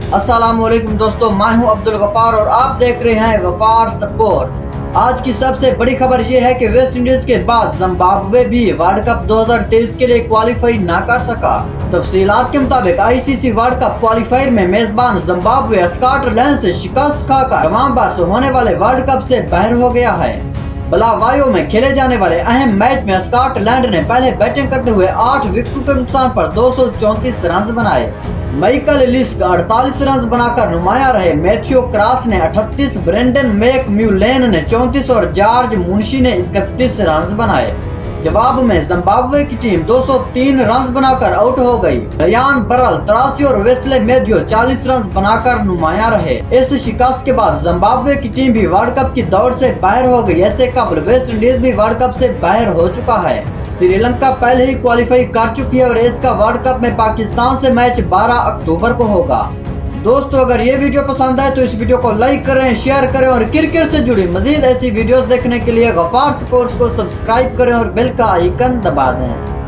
अस्सलामुअलैकुम दोस्तों, मैं हूं अब्दुल गफार और आप देख रहे हैं गफार स्पोर्ट्स। आज की सबसे बड़ी खबर यह है कि वेस्ट इंडीज के बाद जिम्बाब्वे भी वर्ल्ड कप 2023 के लिए क्वालिफाई ना कर सका। तफसीलात के मुताबिक आईसीसी वर्ल्ड कप क्वालिफायर में मेजबान जिम्बाब्वे स्कॉटलैंड से शिकस्त खाकर नवंबर से होने वाले वर्ल्ड कप से बाहर हो गया है। बुलावायो में खेले जाने वाले अहम मैच में स्कॉटलैंड ने पहले बैटिंग करते हुए 8 विकेटों के नुकसान पर 234 रन बनाए। माइकल एलिस 48 रन बनाकर नुमाया रहे। मैथ्यू क्रॉस ने 38, ब्रेंडन मैकम्यूलेन ने 34 और जॉर्ज मुंशी ने 31 रन बनाए। जवाब में जिम्बाब्वे की टीम 203 रन बनाकर आउट हो गई। रयान बरल 83 और वेस्ले मैथ्यू 40 रन बनाकर नुमाया रहे। इस शिकस्त के बाद जिम्बाब्वे की टीम भी वर्ल्ड कप की दौड़ से बाहर हो गई। ऐसे कबल वेस्ट इंडीज भी वर्ल्ड कप से बाहर हो चुका है। श्रीलंका पहले ही क्वालिफाई कर चुकी है और इसका वर्ल्ड कप में पाकिस्तान से मैच 12 अक्टूबर को होगा। दोस्तों, अगर ये वीडियो पसंद आए तो इस वीडियो को लाइक करें, शेयर करें और क्रिकेट से जुड़ी मजीद ऐसी वीडियोस देखने के लिए गफार स्पोर्ट्स को सब्सक्राइब करें और बेल का आइकन दबा दें।